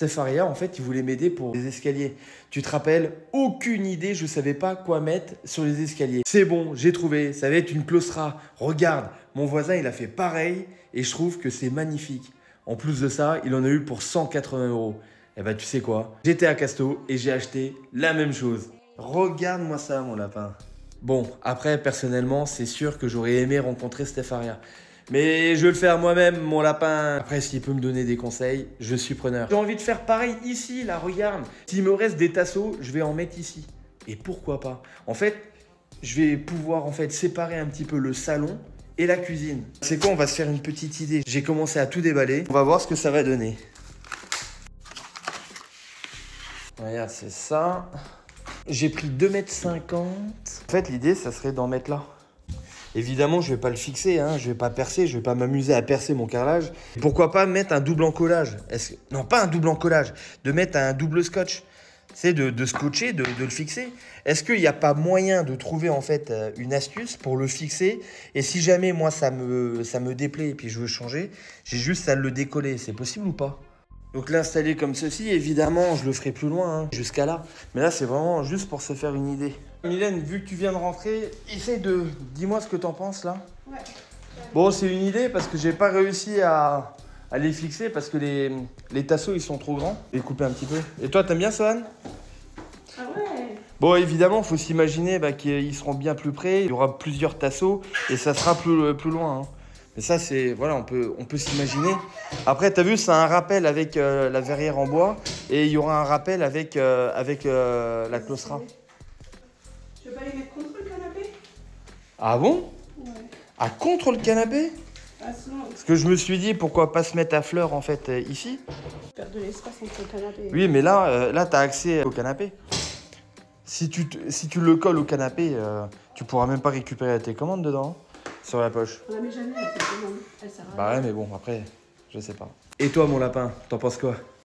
Stefaria, en fait, il voulait m'aider pour les escaliers. Tu te rappelles? Aucune idée, je savais pas quoi mettre sur les escaliers. C'est bon, j'ai trouvé, ça va être une claustra. Regarde, mon voisin, il a fait pareil et je trouve que c'est magnifique. En plus de ça, il en a eu pour 180 €. Eh ben, tu sais quoi? J'étais à Casto et j'ai acheté la même chose. Regarde-moi ça, mon lapin. Bon, après, personnellement, c'est sûr que j'aurais aimé rencontrer Stefaria. Mais je vais le faire moi-même, mon lapin. Après, s'il peut me donner des conseils, je suis preneur. J'ai envie de faire pareil ici, là, regarde. S'il me reste des tasseaux, je vais en mettre ici. Et pourquoi pas? En fait, je vais pouvoir séparer un petit peu le salon et la cuisine. C'est quoi? On va se faire une petite idée. J'ai commencé à tout déballer. On va voir ce que ça va donner. Regarde, c'est ça. J'ai pris 2,50 m. En fait, l'idée, ça serait d'en mettre là. Évidemment, je ne vais pas le fixer, hein. Je ne vais pas percer, je ne vais pas m'amuser à percer mon carrelage. Pourquoi pas mettre un double encollage? Non, pas un double encollage, de mettre un double scotch. C'est de scotcher, de le fixer. Est-ce qu'il n'y a pas moyen de trouver en fait une astuce pour le fixer? Et si jamais moi ça me déplaît et puis je veux changer, j'ai juste à le décoller. C'est possible ou pas? Donc l'installer comme ceci, évidemment, je le ferai plus loin, hein, jusqu'à là. Mais là, c'est vraiment juste pour se faire une idée. Mylène, vu que tu viens de rentrer, dis-moi ce que t'en penses là. Ouais. Bon, c'est une idée parce que j'ai pas réussi à les fixer parce que les tasseaux, ils sont trop grands. Et couper un petit peu. Et toi, t'aimes bien, Sohan? Ah ouais. Bon, évidemment, il faut s'imaginer qu'ils seront bien plus près. Il y aura plusieurs tasseaux et ça sera plus loin, hein. Mais ça, c'est... Voilà, on peut s'imaginer. Après, tu as vu, c'est un rappel avec la verrière en bois. Et il y aura un rappel avec la claustra. Je vais pas les mettre contre le canapé? Ah bon? Ouais. Ah, contre le canapé? Ah, sinon... Parce que je me suis dit, pourquoi pas se mettre à fleur, en fait, ici? Faire de l'espace entre le canapé. Oui, mais là tu as accès au canapé. Si tu le colles au canapé, tu pourras même pas récupérer tes commandes dedans. Sur la poche. On la met jamais, elle sert à rien. Bah ouais, mais bon, après, je sais pas. Et toi, mon lapin, t'en penses quoi?